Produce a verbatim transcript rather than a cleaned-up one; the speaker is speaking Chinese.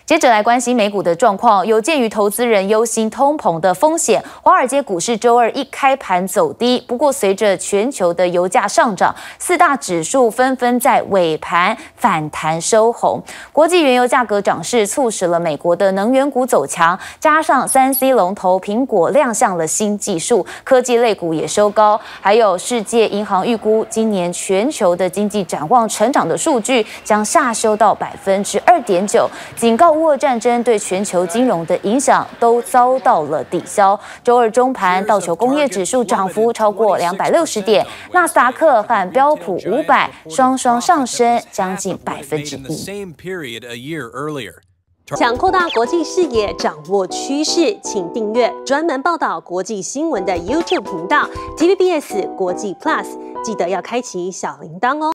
接着来关心美股的状况，有鉴于投资人忧心通膨的风险，华尔街股市周二一开盘走低。不过，随着全球的油价上涨，四大指数纷纷在尾盘反弹收红。国际原油价格涨势促使了美国的能源股走强，加上三 C 龙头苹果亮相了新技术，科技类股也收高。还有世界银行预估，今年全球的经济展望成长的数据将下修到百分之二点九，警告。乌俄战争对全球金融的影响都遭到了抵消。周二中盘，道琼工业指数涨幅超过两百六十点，纳斯达克和标普五百双双上升将近百分之一。 想扩大国际视野，掌握趋势，请订阅专门报道国际新闻的 YouTube 频道 T V B S 国际 Plus， 记得要开启小铃铛哦。